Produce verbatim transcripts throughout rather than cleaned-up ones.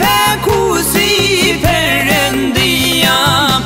peku si Perëndia.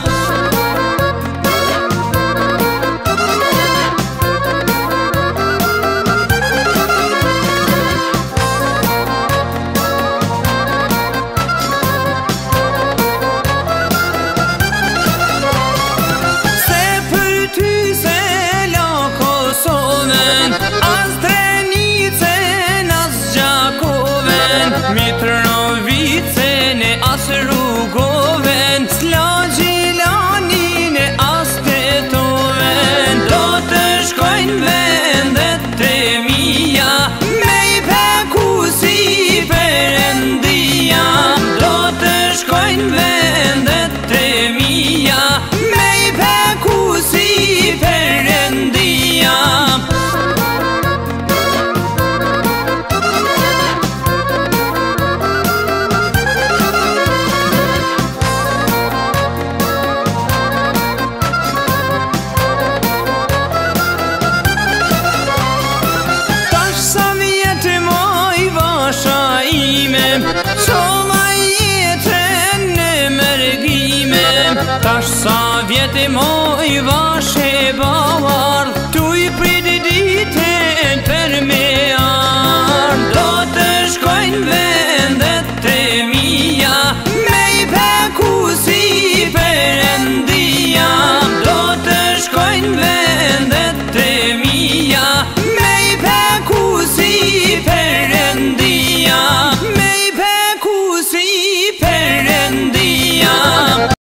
Mitrovicën e as rrugoven, s'la Gjilanin e as tetoven. Do të shkojnë vendet e mia, me i peku si Perëndia. Do të shkojnë vendet e mia, me i peku si Perëndia. Qoma jetën në mërgime, tash sa vjetë moj vashe bavardh, tu i priti ditën për me ardh. Do të shkojnë vendet e mia, me i peku si Perëndia. Do të shkojnë vendet